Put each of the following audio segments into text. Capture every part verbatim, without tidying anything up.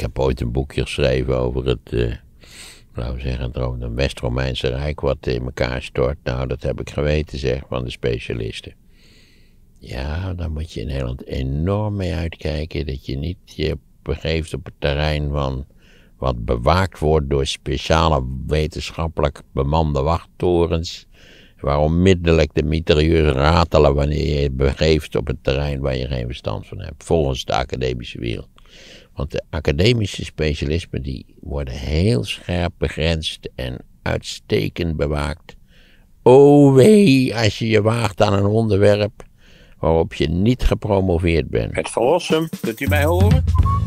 heb ooit een boekje geschreven over het, uh, laten we zeggen, het West-Romeinse Rijk wat in elkaar stort. Nou, dat heb ik geweten, zeg, van de specialisten. Ja, daar moet je in Nederland enorm mee uitkijken, dat je niet je begeeft op het terrein van wat bewaakt wordt door speciale wetenschappelijk bemande wachttorens, waar onmiddellijk de mitrailleurs ratelen wanneer je je begeeft op het terrein waar je geen verstand van hebt, volgens de academische wereld. Want de academische specialismen die worden heel scherp begrensd en uitstekend bewaakt. O wee, als je je waagt aan een onderwerp waarop je niet gepromoveerd bent. Het Verlossum, kunt u mij horen?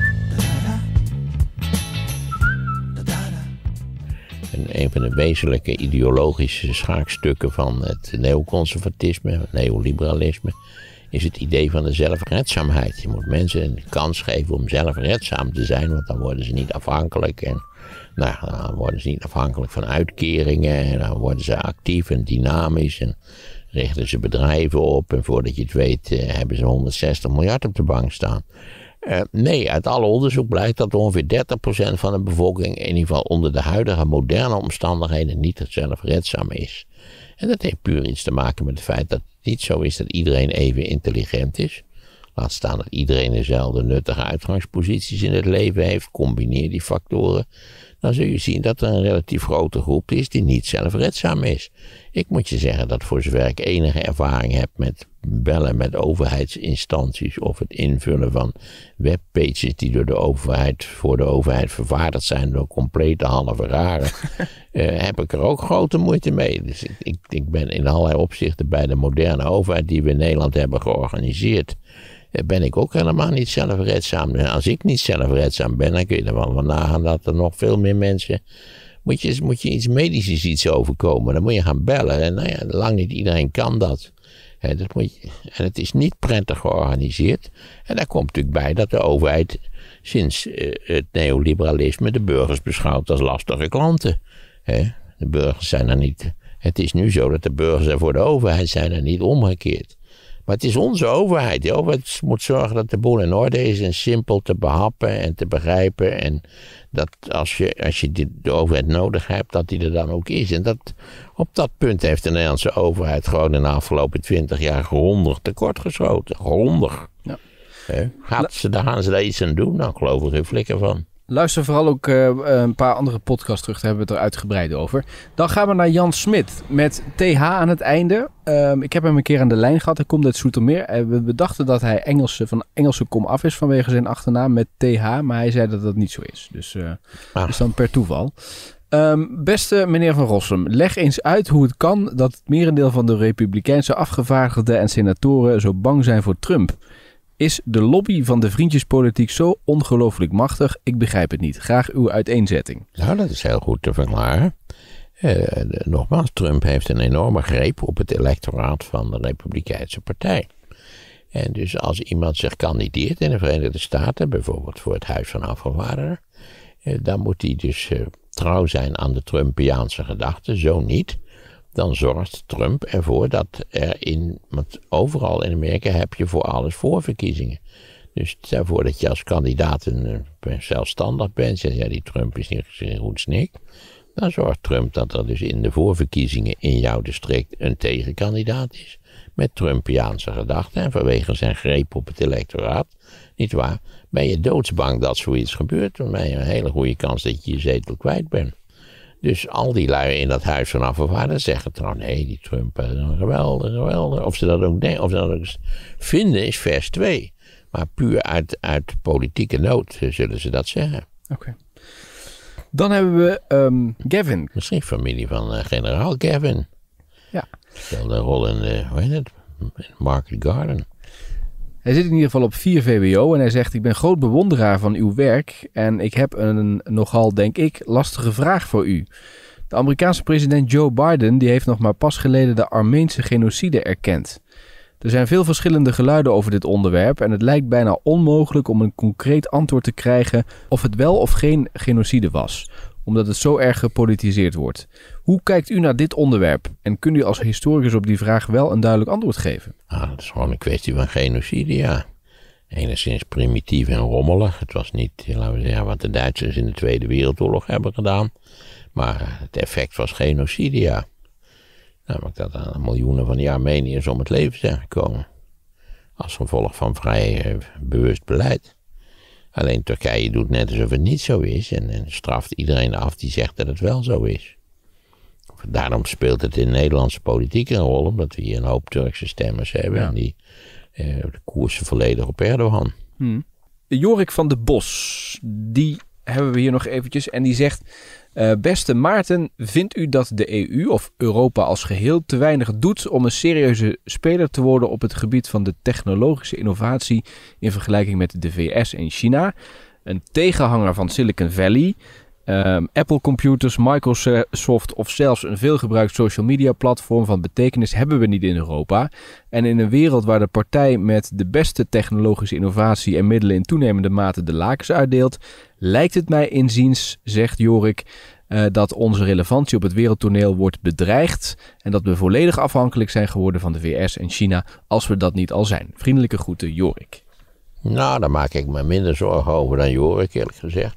En een van de wezenlijke ideologische schaakstukken van het neoconservatisme, het neoliberalisme, is het idee van de zelfredzaamheid. Je moet mensen een kans geven om zelfredzaam te zijn, want dan worden ze niet afhankelijk. En nou, dan worden ze niet afhankelijk van uitkeringen en dan worden ze actief en dynamisch en richten ze bedrijven op. En voordat je het weet uh, hebben ze honderdzestig miljard op de bank staan. Uh, nee, uit alle onderzoek blijkt dat ongeveer dertig procent van de bevolking in ieder geval onder de huidige moderne omstandigheden niet zelfredzaam is. En dat heeft puur iets te maken met het feit dat het niet zo is dat iedereen even intelligent is. Laat staan dat iedereen dezelfde nuttige uitgangsposities in het leven heeft. Combineer die factoren. Dan zul je zien dat er een relatief grote groep is die niet zelfredzaam is. Ik moet je zeggen dat voor zover ik enige ervaring heb met bellen met overheidsinstanties of het invullen van webpages die door de overheid, voor de overheid vervaardigd zijn door complete halve raren, uh, heb ik er ook grote moeite mee. Dus ik, ik, ik ben in allerlei opzichten bij de moderne overheid die we in Nederland hebben georganiseerd, ben ik ook helemaal niet zelfredzaam. Als ik niet zelfredzaam ben, dan kun je er wel van nagaan dat er nog veel meer mensen, moet je, moet je iets medisch iets overkomen, dan moet je gaan bellen. En nou ja, lang niet iedereen kan dat. He, dat moet je, en het is niet prettig georganiseerd. En daar komt natuurlijk bij dat de overheid sinds uh, het neoliberalisme de burgers beschouwt als lastige klanten. He, de burgers zijn er niet. Het is nu zo dat de burgers er voor de overheid zijn en niet omgekeerd. Maar het is onze overheid. De overheid moet zorgen dat de boel in orde is en simpel te behappen en te begrijpen. En dat als je, als je de, de overheid nodig hebt, dat die er dan ook is. En dat, op dat punt heeft de Nederlandse overheid gewoon in de afgelopen twintig jaar grondig tekortgeschoten. Grondig. Ja. He, gaat ze, daar gaan ze daar iets aan doen? Nou, geloof ik geen flikker van. Luister vooral ook uh, een paar andere podcasts terug. Daar hebben we het er uitgebreid over. Dan gaan we naar Jan Smit met T H aan het einde. Um, ik heb hem een keer aan de lijn gehad. Hij komt uit Zoetermeer. Uh, we bedachten dat hij Engelse, van Engelse kom af is vanwege zijn achternaam met T H. Maar hij zei dat dat niet zo is. Dus uh, ah. is dan per toeval. Um, beste meneer Van Rossum, leg eens uit hoe het kan dat het merendeel van de Republikeinse afgevaardigden en senatoren zo bang zijn voor Trump. Is de lobby van de vriendjespolitiek zo ongelooflijk machtig? Ik begrijp het niet. Graag uw uiteenzetting. Nou, dat is heel goed te verklaren. Uh, de, nogmaals, Trump heeft een enorme greep op het electoraat van de Republikeinse partij. En dus als iemand zich kandideert in de Verenigde Staten, bijvoorbeeld voor het Huis van Afgevaardigden, uh, dan moet hij dus uh, trouw zijn aan de Trumpiaanse gedachten. Zo niet, dan zorgt Trump ervoor dat er in, want overal in Amerika heb je voor alles voorverkiezingen. Dus stel voor dat je als kandidaat een, zelfstandig bent, zeg ja, die Trump is niet een goed snik. Dan zorgt Trump dat er dus in de voorverkiezingen in jouw district een tegenkandidaat is. Met Trumpiaanse gedachten en vanwege zijn greep op het electoraat. Niet waar? Ben je doodsbang dat zoiets gebeurt, dan ben je een hele goede kans dat je je zetel kwijt bent. Dus al die lui in dat Huis van Afgevaardigden zeggen trouwens, nee, die Trump is een geweldig, geweldig. Of ze dat ook denken, of ze dat ook vinden is vers twee. Maar puur uit, uit politieke nood zullen ze dat zeggen. Oké. Okay. Dan hebben we um, Gavin. Misschien familie van uh, generaal Gavin. Ja. Speelde een rol in, uh, hoe heet het, Market Garden. Hij zit in ieder geval op vier V W O en hij zegt, ik ben groot bewonderaar van uw werk en ik heb een nogal, denk ik, lastige vraag voor u. De Amerikaanse president Joe Biden die heeft nog maar pas geleden de Armeense genocide erkend. Er zijn veel verschillende geluiden over dit onderwerp en het lijkt bijna onmogelijk om een concreet antwoord te krijgen of het wel of geen genocide was, omdat het zo erg gepolitiseerd wordt. Hoe kijkt u naar dit onderwerp en kunt u als historicus op die vraag wel een duidelijk antwoord geven? Ah, dat is gewoon een kwestie van genocide, ja. enigszins primitief en rommelig. Het was niet, laten we zeggen, wat de Duitsers in de Tweede Wereldoorlog hebben gedaan. Maar het effect was genocide, ja. Namelijk dat er miljoenen van de Armeniërs om het leven zijn gekomen. Als gevolg van vrij uh, bewust beleid. Alleen Turkije doet net alsof het niet zo is. En, en straft iedereen af die zegt dat het wel zo is. Daarom speelt het in de Nederlandse politiek een rol. Omdat we hier een hoop Turkse stemmers hebben. Ja. En die uh, de koersen volledig op Erdogan. Hmm. Jorik van de Bos. Die hebben we hier nog eventjes. En die zegt... Uh, beste Maarten, vindt u dat de E U of Europa als geheel te weinig doet om een serieuze speler te worden op het gebied van de technologische innovatie in vergelijking met de V S en China? Een tegenhanger van Silicon Valley, um, Apple Computers, Microsoft of zelfs een veelgebruikt social media platform van betekenis hebben we niet in Europa. En in een wereld waar de partij met de beste technologische innovatie en middelen in toenemende mate de lakens uitdeelt, lijkt het mij inziens, zegt Jorik, uh, dat onze relevantie op het wereldtoneel wordt bedreigd en dat we volledig afhankelijk zijn geworden van de V S en China als we dat niet al zijn. Vriendelijke groeten, Jorik. Nou, daar maak ik me minder zorgen over dan Jorik, eerlijk gezegd.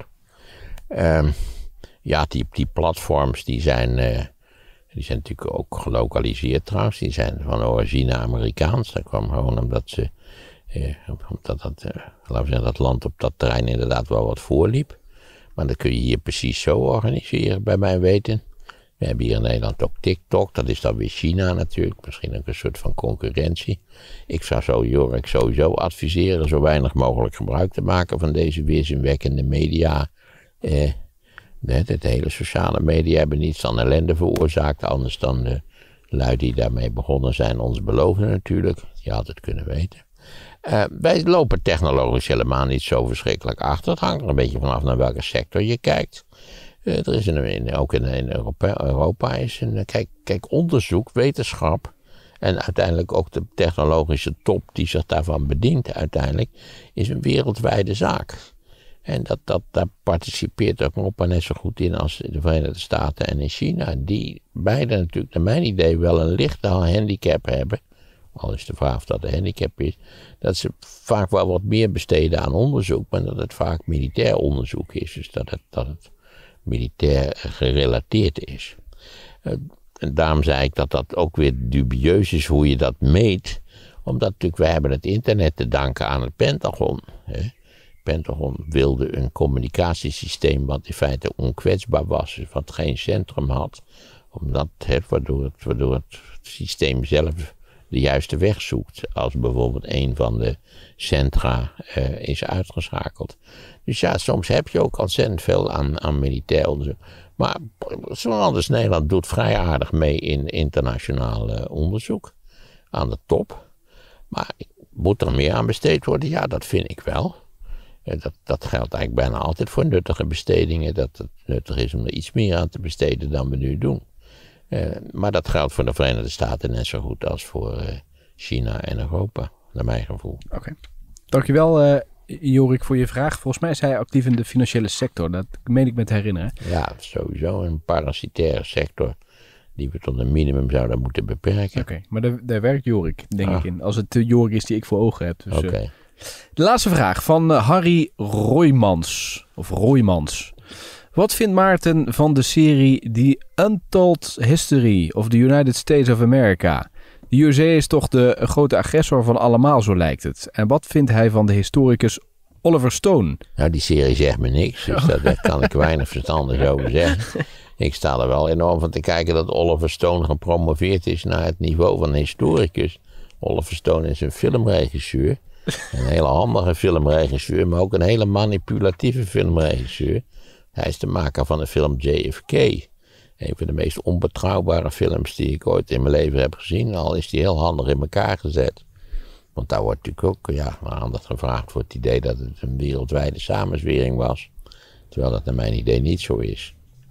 Um, ja, die, die platforms die zijn, uh, die zijn natuurlijk ook gelokaliseerd trouwens. Die zijn van origine Amerikaans. Dat kwam gewoon omdat ze... Uh, omdat dat, uh, laten we zeggen, dat land op dat terrein inderdaad wel wat voorliep. Maar dat kun je hier precies zo organiseren, bij mijn weten. We hebben hier in Nederland ook TikTok, dat is dan weer China natuurlijk. Misschien ook een soort van concurrentie. Ik zou zo Jorik sowieso adviseren zo weinig mogelijk gebruik te maken van deze weerzinwekkende media. Eh, de, de hele sociale media hebben niets dan ellende veroorzaakt, anders dan de lui die daarmee begonnen zijn ons beloven natuurlijk. Die had het kunnen weten. Uh, wij lopen technologisch helemaal niet zo verschrikkelijk achter. Het hangt er een beetje vanaf naar welke sector je kijkt. Uh, er is een, in, ook in, in Europa, Europa is een, kijk, kijk, onderzoek, wetenschap en uiteindelijk ook de technologische top die zich daarvan bedient uiteindelijk, is een wereldwijde zaak. En dat, dat, daar participeert ook Europa net zo goed in als de Verenigde Staten en in China. Die beide natuurlijk, naar mijn idee, wel een lichte handicap hebben. Al is de vraag of dat een handicap is, dat ze vaak wel wat meer besteden aan onderzoek, maar dat het vaak militair onderzoek is. Dus dat het, dat het militair gerelateerd is. Uh, en daarom zei ik dat dat ook weer dubieus is hoe je dat meet. Omdat natuurlijk, wij hebben het internet te danken aan het Pentagon. Hè. Het Pentagon wilde een communicatiesysteem wat in feite onkwetsbaar was, wat geen centrum had. Omdat het, waardoor, het, waardoor het systeem zelf de juiste weg zoekt, als bijvoorbeeld een van de centra uh, is uitgeschakeld. Dus ja, soms heb je ook ontzettend veel aan, aan militair onderzoek. Maar zo'n anders Nederland doet vrij aardig mee in internationaal uh, onderzoek. Aan de top. Maar moet er meer aan besteed worden? Ja, dat vind ik wel. Uh, dat, dat geldt eigenlijk bijna altijd voor nuttige bestedingen. Dat het nuttig is om er iets meer aan te besteden dan we nu doen. Uh, maar dat geldt voor de Verenigde Staten net zo goed als voor uh, China en Europa, naar mijn gevoel. Oké. Okay. Dankjewel uh, Jorik voor je vraag. Volgens mij is hij actief in de financiële sector, dat meen ik me te herinneren. Ja, sowieso een parasitaire sector die we tot een minimum zouden moeten beperken. Oké, okay. Maar daar, daar werkt Jorik, denk ah. ik in. Als het de Jorik is die ik voor ogen heb. Dus, Oké. Okay. Uh, de laatste vraag van uh, Harry Roymans, of Roymans. Wat vindt Maarten van de serie The Untold History of the United States of America? De U S A is toch de grote agressor van allemaal, zo lijkt het. En wat vindt hij van de historicus Oliver Stone? Nou, die serie zegt me niks, dus daar, daar kan ik weinig verstandig over zeggen. Ik sta er wel enorm van te kijken dat Oliver Stone gepromoveerd is naar het niveau van een historicus. Oliver Stone is een filmregisseur. Een hele handige filmregisseur, maar ook een hele manipulatieve filmregisseur. Hij is de maker van de film J F K. Een van de meest onbetrouwbare films die ik ooit in mijn leven heb gezien. Al is die heel handig in elkaar gezet. Want daar wordt natuurlijk ook ja, aandacht gevraagd voor het idee dat het een wereldwijde samenzwering was. Terwijl dat naar mijn idee niet zo is.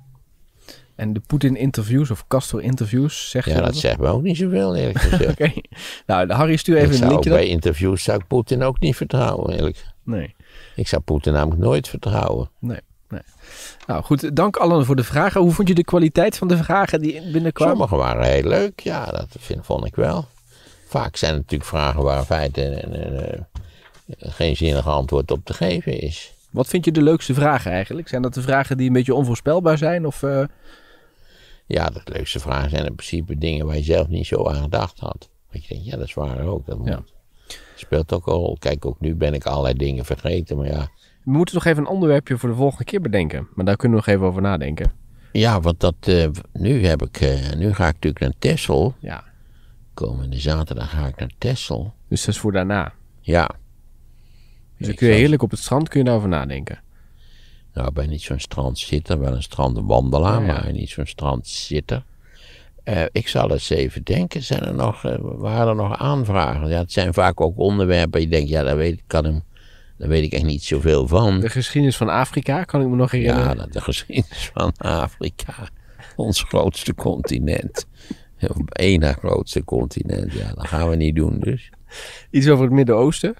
En de Poetin-interviews of Castro-interviews, zeg je Ja, dat, dat zegt me ook niet zoveel, eerlijk gezegd. Oké. Okay. Nou, Harry, stuur even ik een linkje. Bij dat... interviews zou ik Poetin ook niet vertrouwen, eerlijk. Nee. Ik zou Poetin namelijk nooit vertrouwen. Nee. Nee. Nou goed, dank allen voor de vragen. Hoe vond je de kwaliteit van de vragen die binnenkwamen? Sommige waren heel leuk, ja, dat vind, vond ik wel. Vaak zijn het natuurlijk vragen waar in feite uh, geen zinnig antwoord op te geven is. Wat vind je de leukste vragen eigenlijk? Zijn dat de vragen die een beetje onvoorspelbaar zijn? Of, uh... Ja, de leukste vragen zijn in principe dingen waar je zelf niet zo aan gedacht had. Dat je denkt, ja, dat is waar ook. Dat ja. speelt ook al rol. Kijk, ook nu ben ik allerlei dingen vergeten, maar ja. We moeten nog even een onderwerpje voor de volgende keer bedenken. Maar daar kunnen we nog even over nadenken. Ja, want dat, uh, nu heb ik, uh, nu ga ik natuurlijk naar Texel. Ja. Komende zaterdag ga ik naar Texel. Dus dat is voor daarna. Ja. Dus dan kun je heerlijk op het strand kun je daarover nadenken. Nou, ik ben niet zo'n strandzitter, wel een strandwandelaar, ja, ja. maar niet zo'n strandzitter. Uh, ik zal eens even denken, zijn er nog, uh, waren er nog aanvragen? Ja, het zijn vaak ook onderwerpen, je denkt, ja, daar weet, kan hem, daar weet ik echt niet zoveel van. De geschiedenis van Afrika, kan ik me nog herinneren? Ja, dat de geschiedenis van Afrika, ons grootste continent. Of één na grootste continent, ja, dat gaan we niet doen dus. Iets over het Midden-Oosten?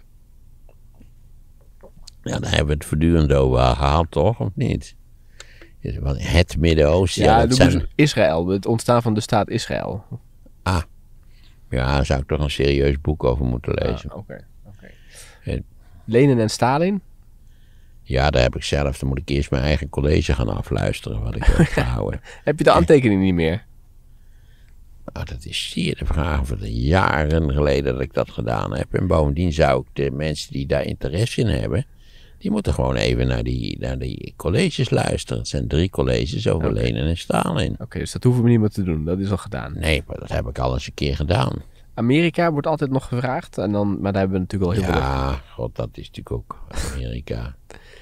Ja, daar hebben we het voortdurend over gehad, toch? Of niet? Het Midden-Oosten. Ja, ja, dat zijn... dus Israël, het ontstaan van de staat Israël. Ah, ja, daar zou ik toch een serieus boek over moeten lezen. Ah, oké. Okay, okay. Lenin en Stalin? Ja, daar heb ik zelf, dan moet ik eerst mijn eigen college gaan afluisteren, wat ik wil gehouden. Heb je de aantekening niet meer? Nou, dat is zeer de vraag van de jaren geleden dat ik dat gedaan heb. En bovendien zou ik de mensen die daar interesse in hebben, die moeten gewoon even naar die, naar die colleges luisteren. Het zijn drie colleges over okay. Lenin en Stalin. Oké, okay, dus dat hoeven we niet meer te doen. Dat is al gedaan. Nee, maar dat heb ik al eens een keer gedaan. Amerika wordt altijd nog gevraagd. En dan, maar daar hebben we natuurlijk al heel ja, veel. Ja, god, dat is natuurlijk ook Amerika.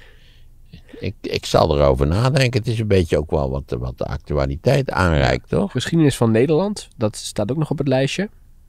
ik, ik zal erover nadenken. Het is een beetje ook wel wat, wat de actualiteit aanreikt, toch? Geschiedenis van Nederland, dat staat ook nog op het lijstje.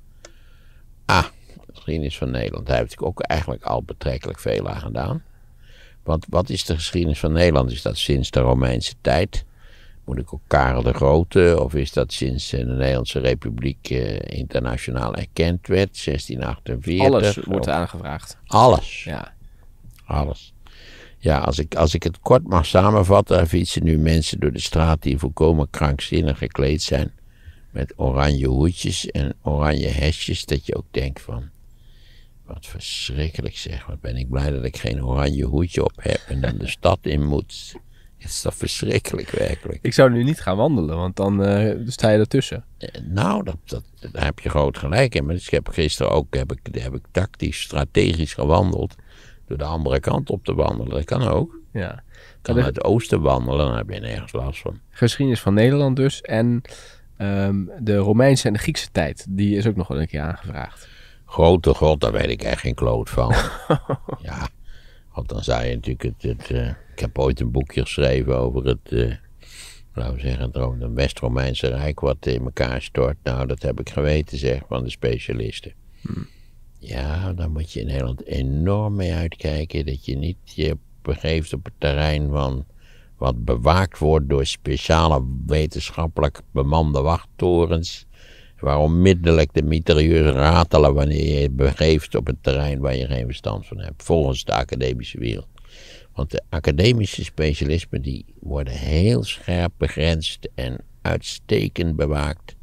Ah, geschiedenis van Nederland. Daar heb ik ook eigenlijk al betrekkelijk veel aan gedaan. Want wat is de geschiedenis van Nederland? Is dat sinds de Romeinse tijd? Moet ik ook Karel de Grote? Of is dat sinds de Nederlandse Republiek uh, internationaal erkend werd? zestien achtenveertig? Alles wordt aangevraagd. Alles? Ja. Alles. Ja, als ik, als ik het kort mag samenvatten, er fietsen nu mensen door de straat die volkomen krankzinnig gekleed zijn. Met oranje hoedjes en oranje hesjes, dat je ook denkt van, wat verschrikkelijk zeg, wat ben ik blij dat ik geen oranje hoedje op heb en dan de stad in moet. Het is toch verschrikkelijk werkelijk. Ik zou nu niet gaan wandelen, want dan uh, sta je ertussen. Nou, dat, dat, daar heb je groot gelijk in. Maar ik heb gisteren ook heb ik, heb ik tactisch, strategisch gewandeld. Door de andere kant op te wandelen. Dat kan ook. Ja. Kan uit het oosten wandelen, dan heb je nergens last van. Geschiedenis van Nederland dus. En um, de Romeinse en de Griekse tijd. Die is ook nog wel een keer aangevraagd. Grote god, daar weet ik echt geen kloot van. Ja, want dan zei je natuurlijk het... het uh, ik heb ooit een boekje geschreven over het... Uh, laten we zeggen, het West-Romeinse Rijk wat in elkaar stort. Nou, dat heb ik geweten, zeg, van de specialisten. Hmm. Ja, daar moet je in Nederland enorm mee uitkijken. Dat je niet je begeeft op het terrein van wat bewaakt wordt door speciale wetenschappelijk bemande wachttorens. Waar onmiddellijk de mitrailleurs ratelen wanneer je je begeeft op het terrein waar je geen verstand van hebt. Volgens de academische wereld. Want de academische specialismen die worden heel scherp begrensd en uitstekend bewaakt.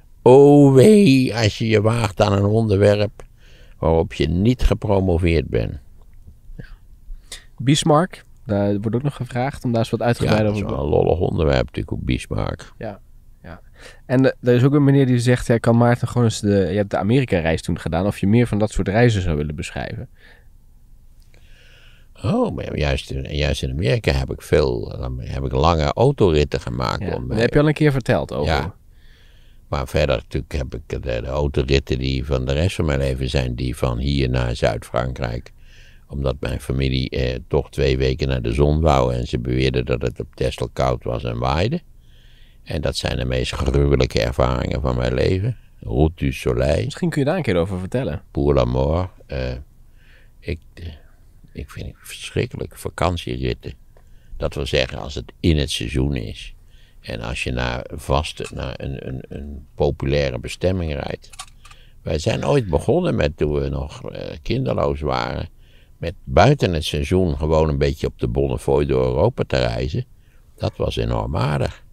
O wee, als je je waagt aan een onderwerp waarop je niet gepromoveerd bent. Ja. Bismarck, daar wordt ook nog gevraagd om daar eens wat uitgebreider over te doen. Ja, dat is wel een lollig onderwerp natuurlijk op Bismarck. Ja, ja. En de, er is ook een meneer die zegt, ja, kan Maarten gewoon eens de, je hebt de Amerika-reis toen gedaan, of je meer van dat soort reizen zou willen beschrijven. Oh, maar juist, juist in Amerika heb ik veel, heb ik lange autoritten gemaakt. Ja, om dat heb je al een keer verteld over. Ja. Maar verder natuurlijk heb ik de, de autoritten die van de rest van mijn leven zijn, die van hier naar Zuid-Frankrijk. Omdat mijn familie eh, toch twee weken naar de zon wou en ze beweerden dat het op Texel koud was en waaide. En dat zijn de meest gruwelijke ervaringen van mijn leven. Route du Soleil. Misschien kun je daar een keer over vertellen. Pour la mort. Uh, ik, uh, ik vind het verschrikkelijk. Vakantieritten. Dat wil zeggen als het in het seizoen is. En als je naar vaste, naar een, een, een populaire bestemming rijdt. Wij zijn ooit begonnen met, toen we nog uh, kinderloos waren, met buiten het seizoen gewoon een beetje op de Bonnefoy door Europa te reizen. Dat was enorm aardig.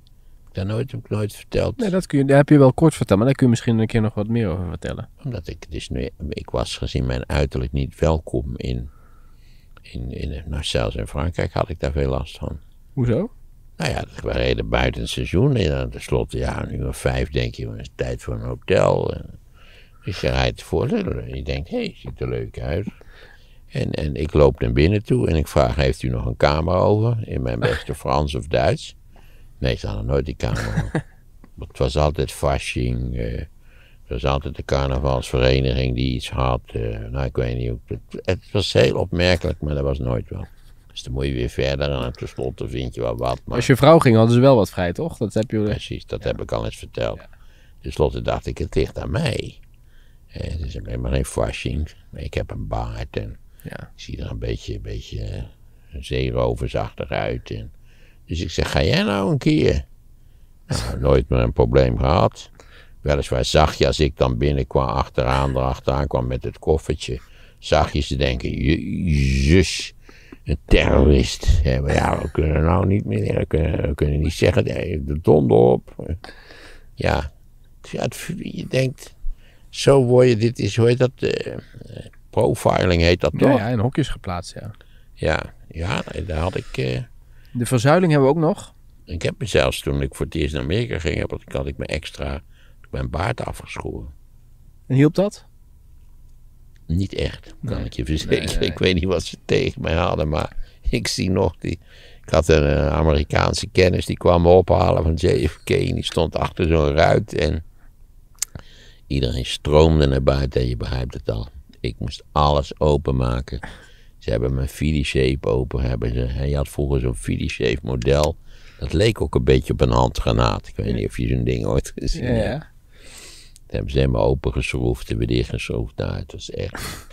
ik dat nooit, heb ik nooit verteld? Nee, dat, kun je, dat heb je wel kort verteld, maar daar kun je misschien een keer nog wat meer over vertellen. Omdat ik dus nu, ik was gezien mijn uiterlijk niet welkom in, in, in nou zelfs in Frankrijk had ik daar veel last van. Hoezo? Nou ja, we reden buiten het seizoen en dan tenslotte, ja, een uur of vijf denk je, het is tijd voor een hotel. Dus je rijdt voor en je denkt, hé, hey, ziet er leuk uit. En, en ik loop naar binnen toe en ik vraag, heeft u nog een kamer over? In mijn beste Frans of Duits? Nee, ze hadden nooit die kamer. Het was altijd Fasching. Uh, het was altijd de carnavalsvereniging die iets had. Uh, nou, ik weet niet. Het, het was heel opmerkelijk, maar dat was nooit wel. Dus dan moet je weer verder en tenslotte vind je wel wat. Maar... Als je vrouw ging, hadden ze wel wat vrij, toch? Dat heb je... Precies, dat ja. heb ik al eens verteld. Ja. Ten slotte dacht ik, het ligt aan mij. Uh, het is helemaal geen Fasching. Ik heb een baard en Ja. ik zie er een beetje, een beetje uh, zeeroversachtig uit. En, dus ik zeg, ga jij nou een keer? Nou, nooit meer een probleem gehad. Weliswaar zag je als ik dan binnenkwam, achteraan, erachteraan kwam met het koffertje, zag je ze denken, jezus, een terrorist. Ja, maar ja, we kunnen nou niet meer, we kunnen, we kunnen niet zeggen, de donder op. Ja, ja het, je denkt, zo word je, dit is, hoe heet dat, uh, profiling heet dat toch? Ja, ja, in hokjes geplaatst, ja. Ja, ja, daar had ik... Uh, de verzuiling hebben we ook nog. Ik heb me zelfs, toen ik voor het eerst naar Amerika ging, heb, had ik me extra mijn baard afgeschoren. En hielp dat? Niet echt, kan nee. ik je verzekeren. Nee, nee. Ik weet niet wat ze tegen mij hadden, maar ik zie nog die... Ik had een uh, Amerikaanse kennis, die kwam me ophalen van J F K en die stond achter zo'n ruit en iedereen stroomde naar buiten en je begrijpt het al. Ik moest alles openmaken. Ze hebben mijn Philly-shape open. Hebben ze. Hij had vroeger zo'n Philly-shape model. Dat leek ook een beetje op een handgranaat. Ik weet niet of je zo'n ding ooit gezien Ja, hebt. ja. Dat hebben ze helemaal opengeschroefd en weer dichtgeschroefd. Nou, het was echt...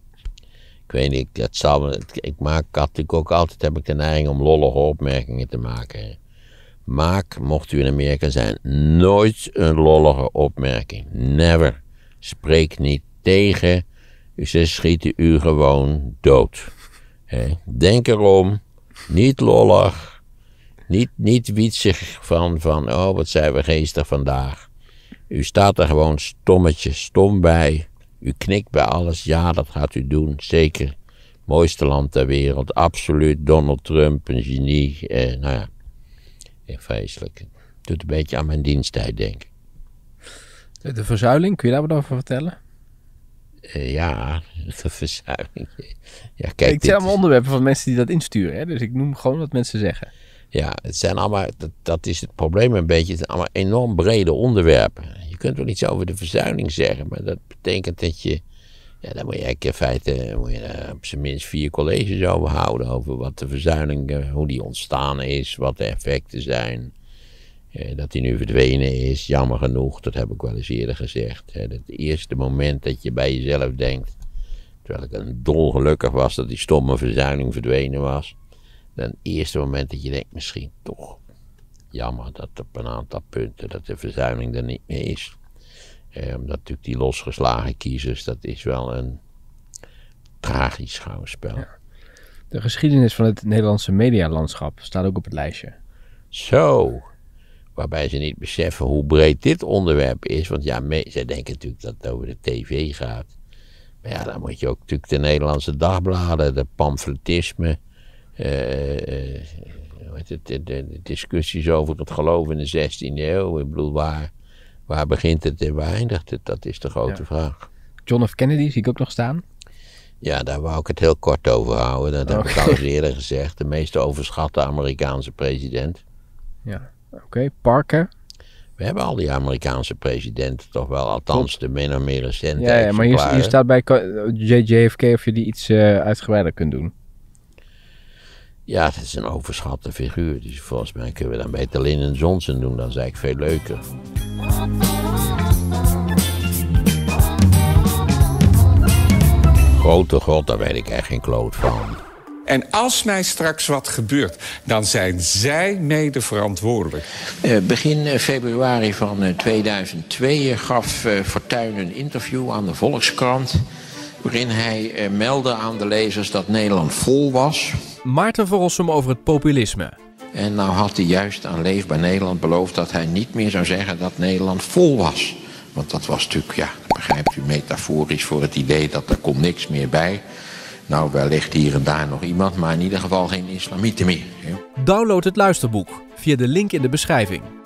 Ik weet niet, dat zal... Ik maak had natuurlijk ook altijd, heb ik de neiging om lollige opmerkingen te maken. Maak, mocht u in Amerika zijn, nooit een lollige opmerking. Never. Spreek niet tegen... Ze schieten u gewoon dood. He. Denk erom, niet lollig, niet, niet wietsig van, van, oh wat zijn we geestig vandaag. U staat er gewoon stommetje, stom bij. U knikt bij alles, ja dat gaat u doen, zeker. Mooiste land ter wereld, absoluut. Donald Trump, een genie. Eh, nou ja, echt vreselijk. Doet een beetje aan mijn diensttijd denken. De, de verzuiling, kun je daar wat over vertellen? Uh, ja, de verzuiling. Ja, kijk, ik zijn allemaal onderwerpen van mensen die dat insturen, hè? Dus ik noem gewoon wat mensen zeggen. Ja, het zijn allemaal, dat, dat is het probleem een beetje, het zijn allemaal enorm brede onderwerpen. Je kunt wel iets over de verzuiling zeggen, maar dat betekent dat je, ja, daar moet je eigenlijk in feite, moet je daar op zijn minst vier colleges over houden, over wat de verzuiling, hoe die ontstaan is, wat de effecten zijn. Eh, dat die nu verdwenen is, jammer genoeg, dat heb ik wel eens eerder gezegd. Hè, het eerste moment dat je bij jezelf denkt, terwijl ik een dolgelukkig was dat die stomme verzuiling verdwenen was. Dan het eerste moment dat je denkt, misschien toch jammer dat op een aantal punten dat de verzuiling er niet meer is. Eh, omdat natuurlijk die losgeslagen kiezers, dat is wel een tragisch schouwspel. Ja. De geschiedenis van het Nederlandse medialandschap staat ook op het lijstje. Zo. Waarbij ze niet beseffen hoe breed dit onderwerp is. Want ja, me, zij denken natuurlijk dat het over de tv gaat. Maar ja, dan moet je ook natuurlijk de Nederlandse dagbladen, de pamfletisme, uh, uh, het, de, de discussies over het geloof in de zestiende eeuw. Ik bedoel, waar, waar begint het en waar eindigt het? Dat is de grote ja. vraag. John F. Kennedy zie ik ook nog staan. Ja, daar wou ik het heel kort over houden. Dat heb oh. ik al eens eerder gezegd. De meest overschatte Amerikaanse president. Ja. Oké, okay, Parker. We hebben al die Amerikaanse presidenten toch wel, althans de min of meer recente. Ja, ja maar hier, hier staat bij J F K of je die iets uh, uitgebreider kunt doen. Ja, het is een overschatte figuur. Dus volgens mij kunnen we dan beter Lyndon Johnson doen. Dat is eigenlijk veel leuker. Grote god, daar weet ik echt geen kloot van. En als mij straks wat gebeurt, dan zijn zij mede verantwoordelijk. Uh, begin februari van uh, tweeduizend twee gaf uh, Fortuyn een interview aan de Volkskrant, waarin hij uh, meldde aan de lezers dat Nederland vol was. Maarten Verrossum over het populisme. En nou had hij juist aan Leefbaar Nederland beloofd dat hij niet meer zou zeggen dat Nederland vol was. Want dat was natuurlijk, ja, begrijpt u, metaforisch voor het idee dat er komt niks meer bij. Nou, wellicht hier en daar nog iemand, maar in ieder geval geen islamieten meer. Download het luisterboek via de link in de beschrijving.